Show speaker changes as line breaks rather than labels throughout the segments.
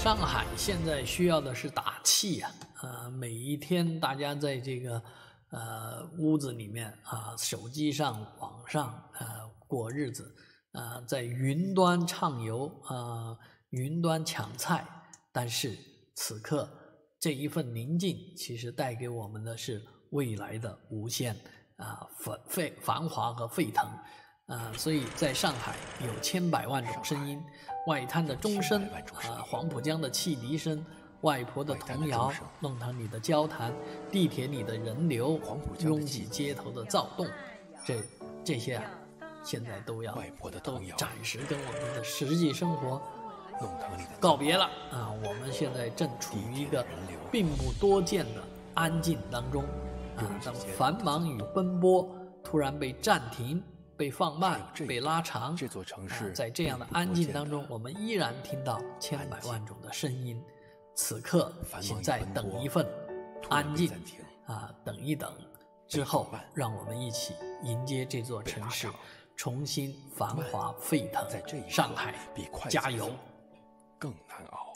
上海现在需要的是打气啊！每一天大家在这个屋子里面手机上、网上过日子在云端畅游云端抢菜，但是此刻这一份宁静，其实带给我们的是未来的无限繁华和沸腾。所以在上海有千百万种声音，外滩的钟声黄浦江的汽笛声，外婆的童谣，弄堂里的交谈，地铁里的人流，拥挤街头的躁动，这些现在都暂时跟我们的实际生活告别了我们现在正处于一个并不多见的安静当中当繁忙与奔波突然被暂停、被放慢、被拉长，
这座城市
在这样的安静当中，我们依然听到千百万种的声音。此刻，请再等一份安静等一等，之后让我们一起迎接这座城市重新繁华沸腾。上海，加油！
更难熬。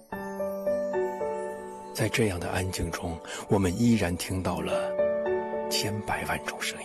在这样的安静中，我们依然听到了千百万种声音。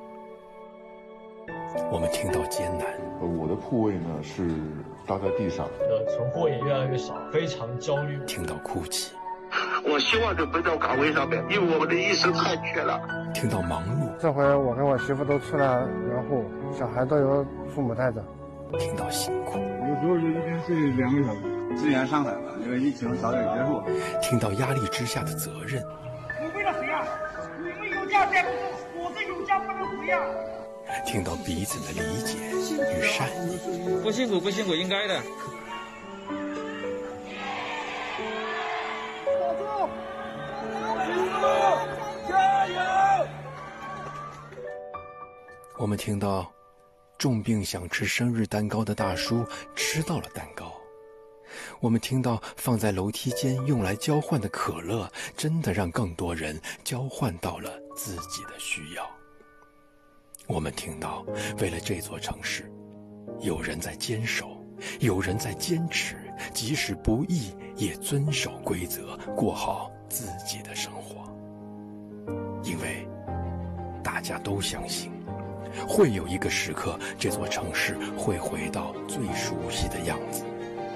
我们听到艰难，
我的铺位呢是搭在地上，
存货也越来越少，非常焦虑。
听到哭泣，
我希望就回到岗位上面，因为我们的医生太缺了。
听到忙碌，
这回我跟我媳妇都出来援护，小孩都由父母带着。
听到辛苦，
有时候就一天睡2个小时。支援上海吧，因为疫情早点结束。
听到压力之下的责任，
你为了谁啊？你们有家带不走，我是有家不能回啊。
听到彼此的理解与善意，
不辛苦不辛苦，应该的。
保住！加油！
我们听到重病想吃生日蛋糕的大叔吃到了蛋糕，我们听到放在楼梯间用来交换的可乐真的让更多人交换到了自己的需要。我们听到为了这座城市，有人在坚守，有人在坚持，即使不易也遵守规则，过好自己的生活。因为大家都相信，会有一个时刻，这座城市会回到最熟悉的样子。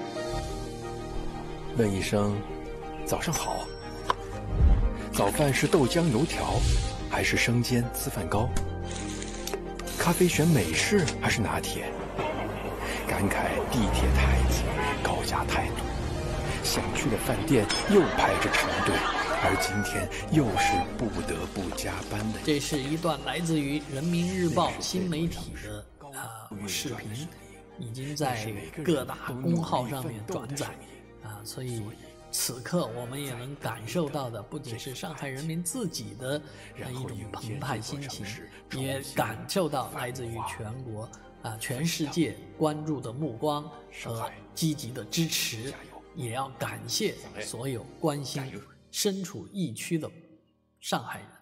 问一声早上好，早饭是豆浆油条还是生煎粢饭糕？咖啡选美式还是拿铁？感慨地铁太挤，高价态度。想去的饭店又排着长队，而今天又是不得不加班的。
这是一段来自于人民日报新媒体的视频，已经在各大公号上面转载所以此刻我们也能感受到的不仅是上海人民自己的一种澎湃心情，也感受到来自于全国全世界关注的目光和积极的支持，也要感谢所有关心身处疫区的上海人。